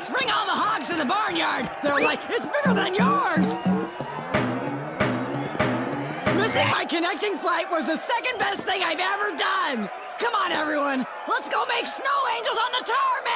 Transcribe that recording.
bring all the hogs to the barnyard. They're like, it's bigger than yours. Missing my connecting flight was the second best thing I've ever done. Come on, everyone. Let's go make snow angels on the tarmac.